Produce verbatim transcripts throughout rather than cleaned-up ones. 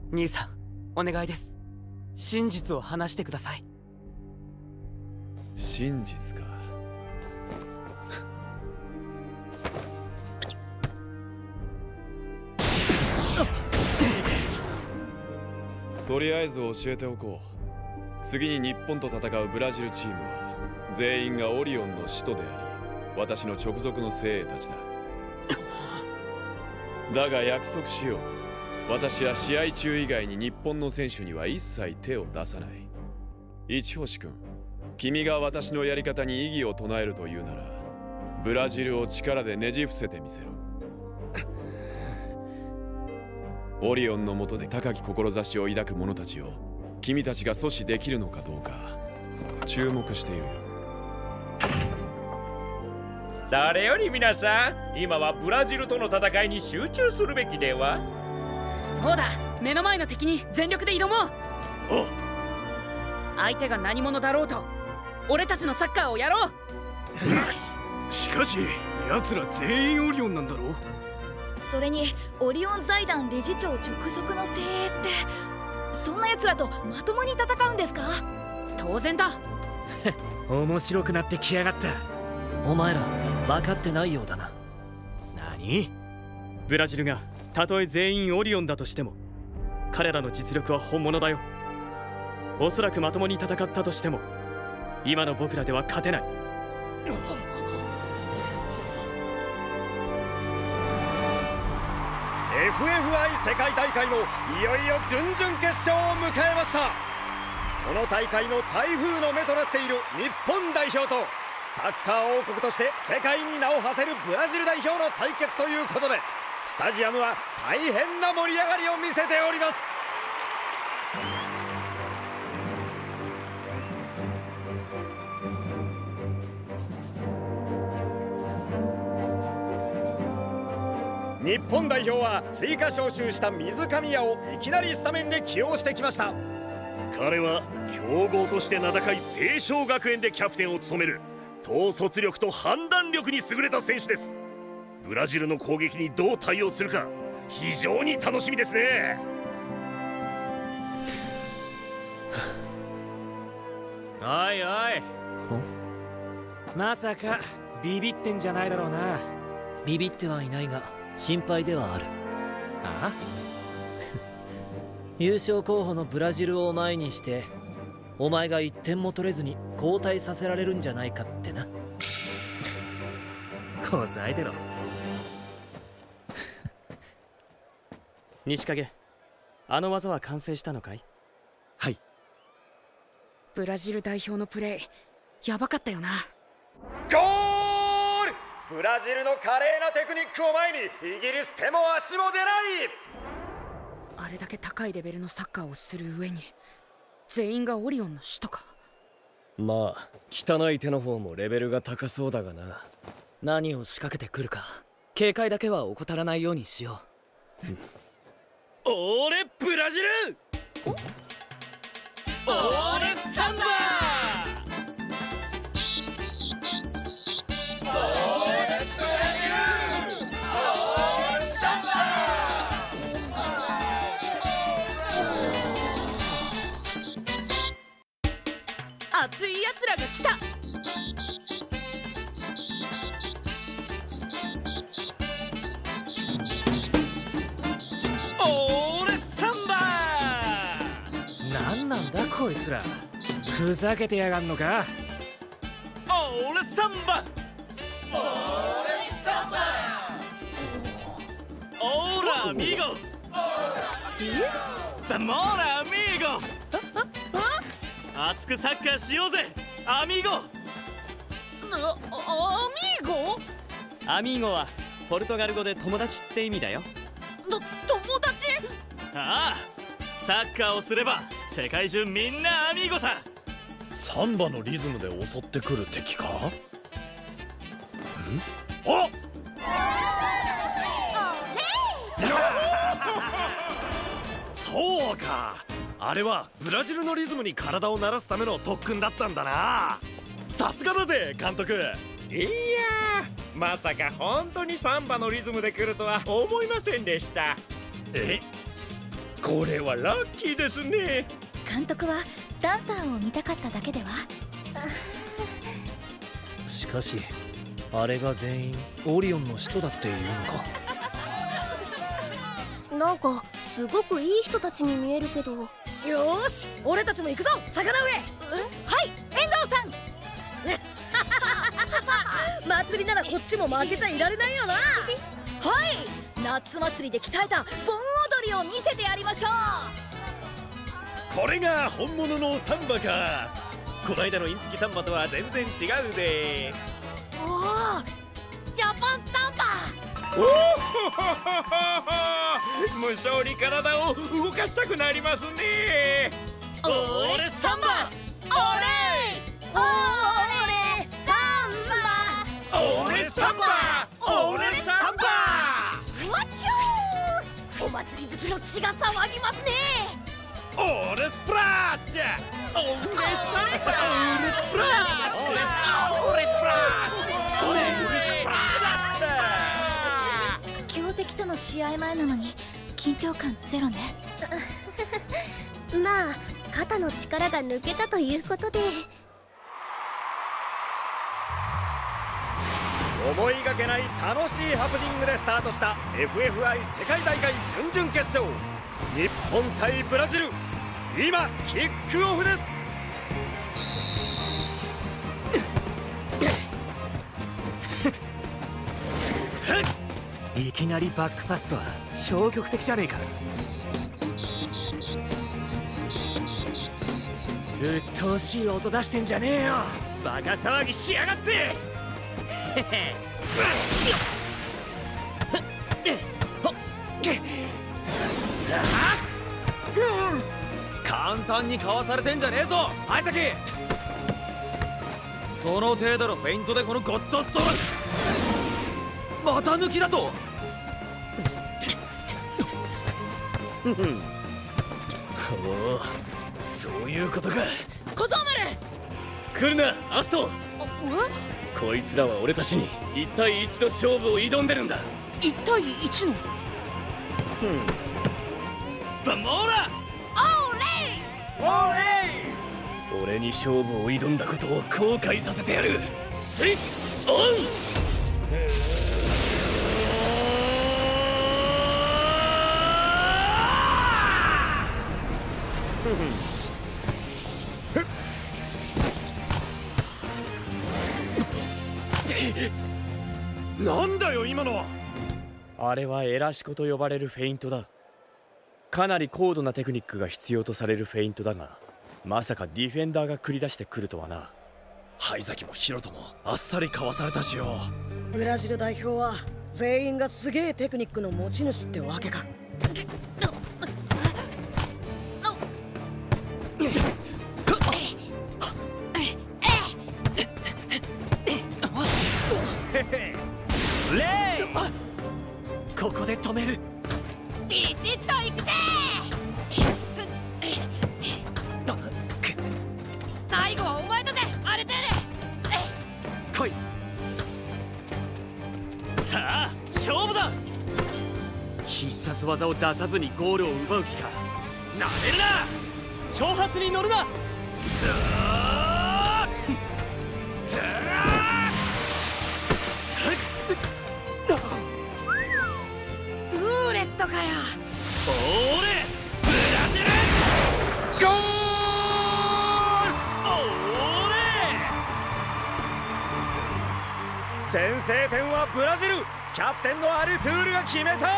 兄さん、お願いです。真実を話してください。 真実か。とりあえず教えておこう。次に日本と戦うブラジルチームは全員がオリオンの使徒であり、私の直属の精鋭たちだ。だが約束しよう。私は試合中以外に日本の選手には一切手を出さない。一星君、君が私のやり方に異議を唱えるというなら、ブラジルを力でねじ伏せてみせろ。オリオンの下で高き志を抱く者たちを君たちが阻止できるのかどうか注目しているよ。 それより皆さん、今はブラジルとの戦いに集中するべきでは。 そうだ、目の前の敵に全力で挑もう。相手が何者だろうと俺たちのサッカーをやろう。 しかし奴ら全員オリオンなんだろう。 それにオリオン財団理事長直属の精鋭って、そんな奴らとまともに戦うんですか？ 当然だ。 面白くなってきやがった。 お前ら分かってないようだな。 何？ブラジルがたとえ全員オリオンだとしても彼らの実力は本物だよ。おそらくまともに戦ったとしても今の僕らでは勝てない。 エフエフアイ 世界大会もいよいよ準々決勝を迎えました。この大会の台風の目となっている日本代表とサッカー王国として世界に名を馳せるブラジル代表の対決ということで、スタジアムは大変な盛り上がりを見せております。日本代表は追加招集した水上屋をいきなりスタメンで起用してきました。 彼は強豪として名高い青翔学園でキャプテンを務める統率力と判断力に優れた選手です。ブラジルの攻撃にどう対応するか非常に楽しみですね。 おいおい、まさかビビってんじゃないだろうな。 ビビってはいないが心配ではある。 ああ優勝候補のブラジルを前にしてお前がいってんも取れずに交代させられるんじゃないかってな。 抑えてろ。西影、あの技は完成したのかい？ はい。 ブラジル代表のプレーやばかったよな。 ゴール！ブラジルの華麗なテクニックを前にイギリス手も足も出ない。 あれだけ高いレベルのサッカーをする上に全員がオリオンの使徒か。 まあ汚い手の方もレベルが高そうだがな。 何を仕掛けてくるか警戒だけは怠らないようにしよう。 俺ブラジル！ 俺サンバ！ 熱い奴らが来た。 オーレサンバ！ なんなんだこいつら、ふざけてやがんのか。 オーレサンバ！ オーレサンバ！ オーラアミーゴ！ザモーラアミーゴ！熱くサッカーしようぜアミーゴ。 あアミーゴ？ アミーゴはポルトガル語で友達って意味だよ。 と友達？ ああ、サッカーをすれば世界中みんなアミーゴさ。 サンバのリズムで襲ってくる敵か？ん？ あそうか、あれはブラジルのリズムに体を慣らすための特訓だったんだな。さすがだぜ監督。 いやー、まさか本当にサンバのリズムで来るとは思いませんでした。 え、 これはラッキーですね。 監督はダンサーを見たかっただけでは。 しかしあれが全員オリオンの使徒だっていうのか。 なんかすごくいい人たちに見えるけど。よーし、俺たちも行くぞ、魚上。 はい、遠藤さん。 祭りならこっちも負けちゃいられないよな。はい、 夏祭りで鍛えた盆踊りを見せてやりましょう。これが本物のサンバか。この間のインチキサンバとは全然違うで。 おお、ジャパンサンバ。 おお、無性に体を動かしたくなりますね。 オレサンバ、オレオレサンバ、 オレサンバ、オレサンバ。 わっちゅー、お祭り好きの血が騒ぎますね。 オレスプラッシュ、オレサンバ、オレスプラッシュ、オレスプラッシュ、オレスプラッシュ。 強敵との試合前なのに緊張感ゼロね。 まあ肩の力が抜けたということで。 思いがけない楽しいハプニングでスタートした エフエフアイ 世界大会準々決勝、日本対ブラジル、今キックオフです。 いきなりバックパスとは消極的じゃねえか。うっとうしい音出してんじゃねえよ。バカ騒ぎしやがって。 簡単にかわされてんじゃねえぞ相崎。その程度のフェイントでこのゴッドストーンまた抜きだと。 おお、そういうことか。 小僧丸、 来るなアスト。こいつらは俺たちにいち対いちの勝負を挑んでるんだ。 いち対いちのバモーラオーレイ、 オーレイ。俺に勝負を挑んだことを後悔させてやる。スイッチオン。 なんだよ今のは。 あれはエラシコと呼ばれるフェイントだ。かなり高度なテクニックが必要とされるフェイントだが、まさかディフェンダーが繰り出してくるとはな。 灰崎もヒロトもあっさりかわされたしよ。 ブラジル代表は全員がすげえテクニックの持ち主ってわけか。 レイ、ここで止める。 ビシッといくぜ。最後はお前だぜアルテール。 来い。 さあ勝負だ。必殺技を出さずにゴールを奪う気か。なめるな。 挑発に乗るな。 ブーレットかよ。 オーレブラジルゴール。オーレ。 先制点はブラジル。キャプテンのアルトゥールが決めた。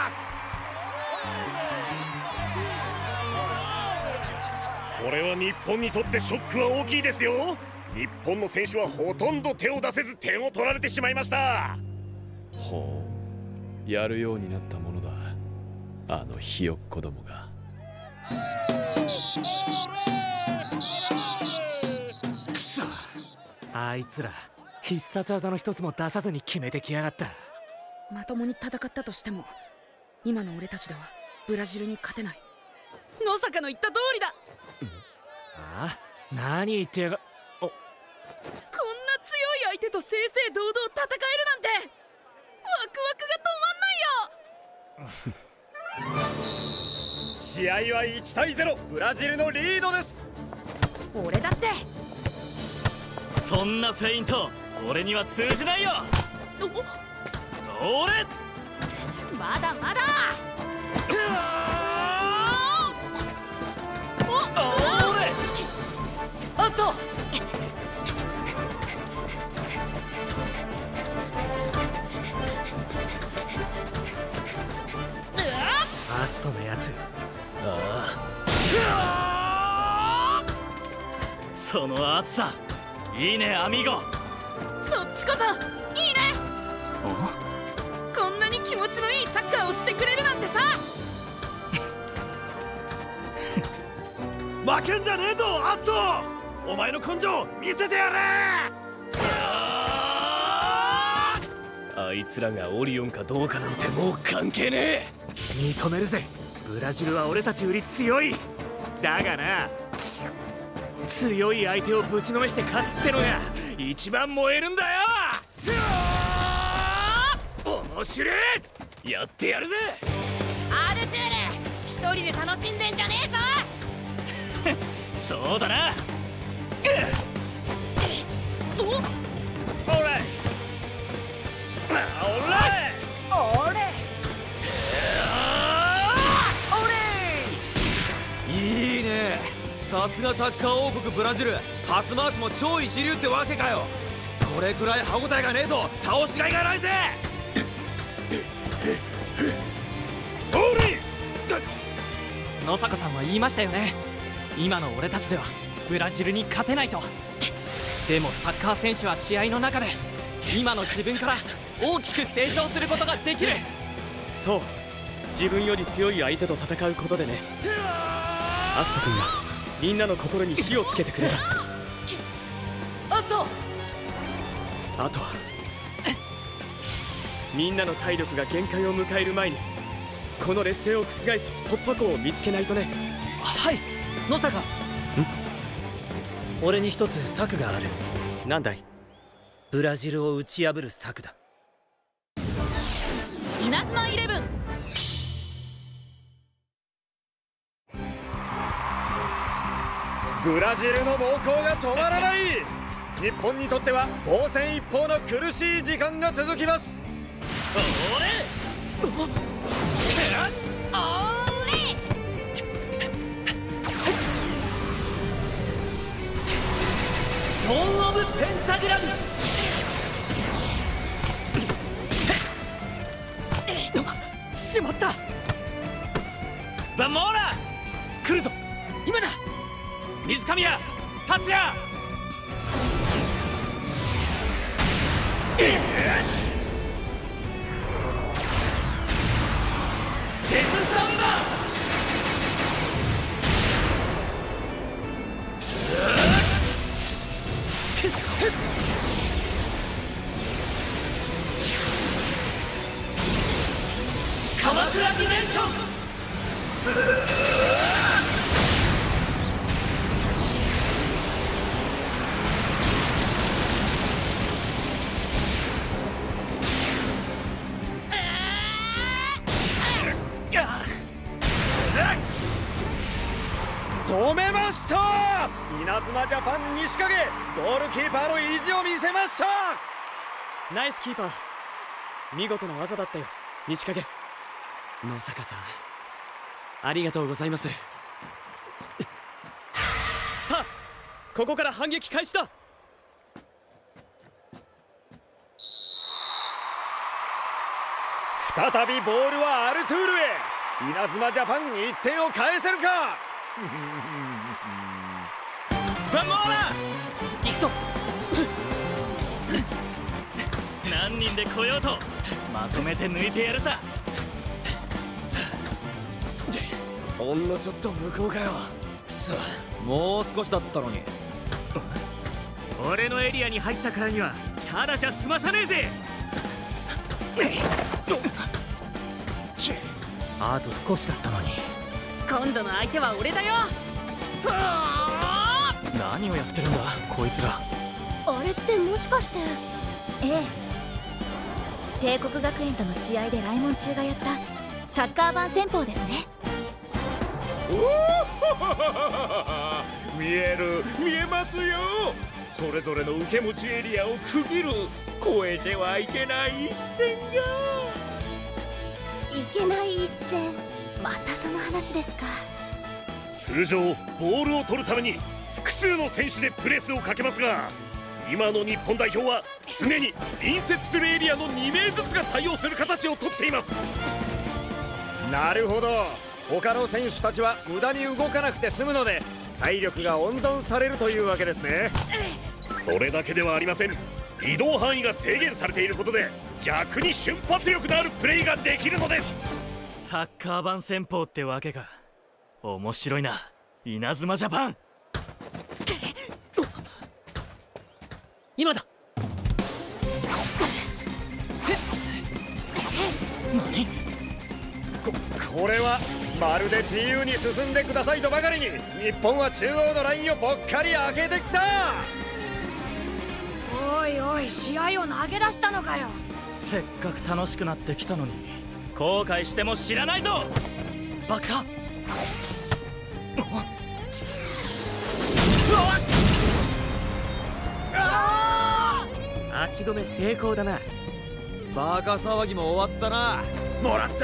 これは日本にとってショックは大きいですよ。日本の選手はほとんど手を出せず点を取られてしまいました。 ほう、やるようになったものだ、あのひよっこどもが。 くそ、あいつら必殺技の一つも出さずに決めてきやがった。 まともに戦ったとしても今の俺たちではブラジルに勝てない。野坂の言った通りだ。 ああ、何言ってやが。 こんな強い相手と正々堂々戦えるなんてワクワクが止まんないよ。 試試合はいちたいゼロ、ブラジルのリードです。 俺だって。 そんなフェイント俺には通じないよ。俺まだまだ。 俺アスト。 アストのやつ。 ああ、その熱さいいねアミーゴ。 そっちこそいいね。こんなに気持ちのいいサッカーをしてくれるなんてさ。 負けんじゃねえぞアスト。お前の根性見せてやれ。 あいつらがオリオンかどうかなんてもう関係ねえ。 認めるぜ。ブラジルは俺たちより強い。だがな、強い相手をぶちのめして勝つってのが一番燃えるんだよ。面白い。 やってやるぜ。 アルトゥール、一人で楽しんでんじゃねえぞ。 そうだな。 おオーライオーライおれいいね。さすがサッカー王国ブラジル。パス回しも超一流ってわけかよ。これくらい歯応えがねえと倒しがいがないぜ。 おれ野坂さんは言いましたよね。今の俺たちではブラジルに勝てないと。でもサッカー選手は試合の中で今の自分から大きく成長することができる。 そう、自分より強い相手と戦うことでね。アスト君がみんなの心に火をつけてくれた。 アスト。 あとはみんなの体力が限界を迎える前にこの劣勢を覆す突破口を見つけないとね。 はい、野坂。ん？俺に一つ策がある。 なんだい？ ブラジルを打ち破る策だ。 稲妻イレブン。 ブラジルの猛攻が止まらない。日本にとっては防戦一方の苦しい時間が続きます。 俺おーれゾーンオブペンタグラム。しまった。 バンモーラ来るぞ今だ。 水上や達也。鉄サンバ。鎌倉ディメンション。 止めました。稲妻ジャパン西影、ゴールキーパーの意地を見せました。 ナイスキーパー。見事な技だったよ西影。 野坂さんありがとうございます。 さあここから反撃開始だ。 再びボールはアルトゥールへ。稲妻ジャパンいってんを返せるか。 バンモーラ行くぞ。 何人で来ようとまとめて抜いてやるさ。 ほんのちょっと向こうかよ。くそ、もう少しだったのに。 俺のエリアに入ったからにはただじゃ済まさねえぜ。あと少しだったのに。 今度の相手は俺だよ。 何をやってるんだこいつら。 あれってもしかして。 ええ、帝国学園との試合で来門中がやったサッカー版戦法ですね。 見える見えますよ。それぞれの受け持ちエリアを区切る越えてはいけない一線が。 いけない一線、またその話ですか。 通常ボールを取るために複数の選手でプレスをかけますが、今の日本代表は常に隣接するエリアのに名ずつが対応する形をとっています。 なるほど、他の選手たちは無駄に動かなくて済むので体力が温存されるというわけですね。 それだけではありません。移動範囲が制限されていることで逆に瞬発力のあるプレーができるのです。 サッカー版戦法ってわけか。面白いな、稲妻ジャパン。 今だ。 何？ここれはまるで自由に進んでくださいとばかりに日本は中央のラインをぽっかり開けてきた。 おいおい、試合を投げ出したのかよ。 せっかく楽しくなってきたのに後悔しても知らないぞバカ。 足止め成功だな。 バカ騒ぎも終わったな。もらった。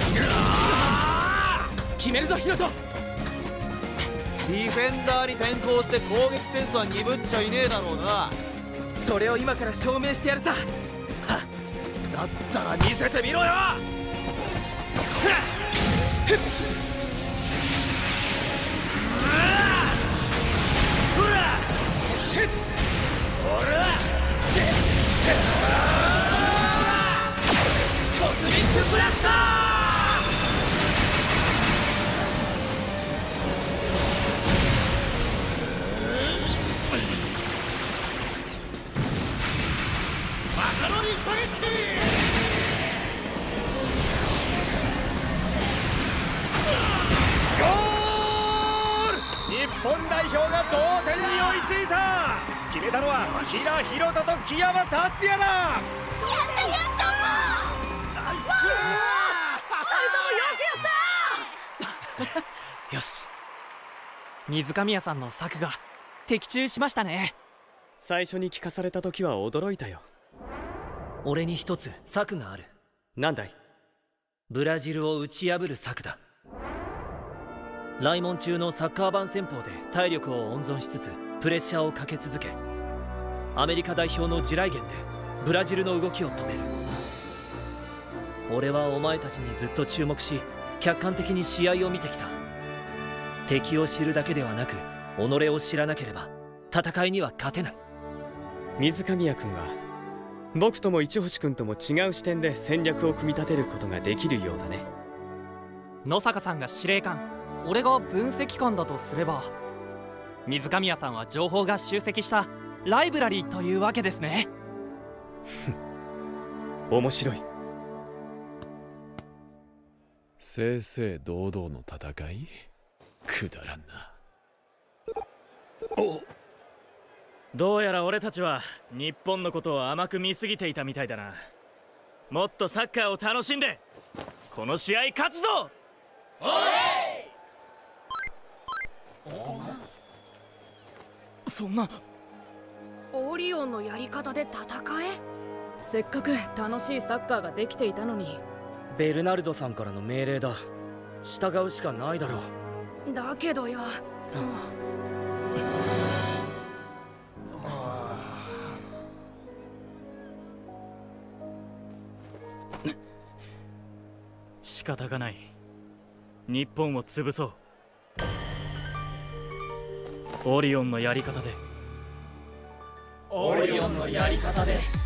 決めるぞヒロト。 ディフェンダーに転向して攻撃センスは鈍っちゃいねえだろうな。 それを今から証明してやるさ。 だったら見せてみろよ。コスミックブラスター。マカロニスパゲッティ。 ゴール！日本代表が同点に追いついた。決めたのは木田博人と木山達也だ。やったやったー。ナイス。 ふたりともよくやったよし、水上屋さんの策が的中しましたね。最初に聞かされた時は驚いたよ。 俺に一つ策がある。 なんだい？ ブラジルを打ち破る策だ。来門中のサッカー版戦法で体力を温存しつつプレッシャーをかけ続け、アメリカ代表の地雷原でブラジルの動きを止める。俺はお前たちにずっと注目し客観的に試合を見てきた。敵を知るだけではなく己を知らなければ戦いには勝てない。 水上谷君は僕とも一星君とも違う視点で戦略を組み立てることができるようだね。 野坂さんが司令官、俺が分析官だとすれば、水上谷さんは情報が集積したライブラリーというわけですね。 面白い。 正々堂々の戦い？くだらんな。 おどうやら俺たちは日本のことを甘く見すぎていたみたいだな。もっとサッカーを楽しんでこの試合勝つぞ。おい！ そんなオリオンのやり方で戦え？せっかく楽しいサッカーができていたのに。 ベルナルドさんからの命令だ。従うしかないだろう。 だけどよ、うん仕方がない。日本を潰そう。オリオンのやり方で。 オリオンのやり方で。